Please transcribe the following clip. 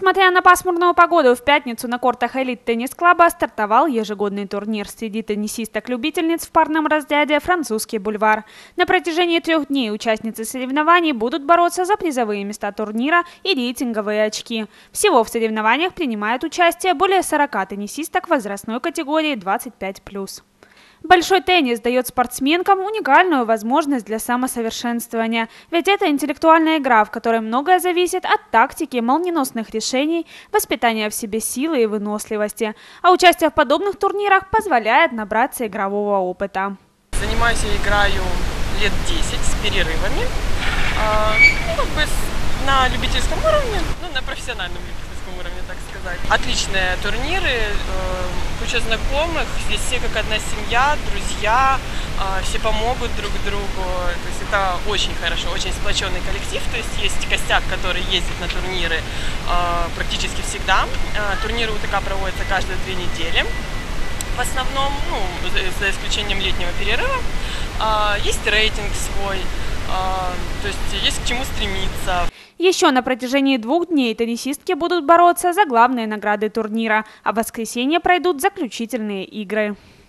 Несмотря на пасмурную погоду, в пятницу на кортах элит теннис-клуба стартовал ежегодный турнир среди теннисисток-любительниц в парном разряде «Французский бульвар». На протяжении 3 дней участницы соревнований будут бороться за призовые места турнира и рейтинговые очки. Всего в соревнованиях принимают участие более 40 теннисисток возрастной категории 25+. Большой теннис дает спортсменкам уникальную возможность для самосовершенствования, ведь это интеллектуальная игра, в которой многое зависит от тактики, молниеносных решений, воспитания в себе силы и выносливости. А участие в подобных турнирах позволяет набраться игрового опыта. Занимаюсь и играю лет 10 с перерывами, на любительском уровне, на профессиональном любительском уровне, так сказать. Отличные турниры, куча знакомых, здесь все как одна семья, друзья, все помогут друг другу. То есть это очень хорошо, очень сплоченный коллектив, то есть костяк, который ездит на турниры практически всегда. Турниры УТК проводятся каждые 2 недели. В основном, за исключением летнего перерыва, есть рейтинг свой, то есть есть к чему стремиться. Еще на протяжении 2 дней теннисистки будут бороться за главные награды турнира, а в воскресенье пройдут заключительные игры.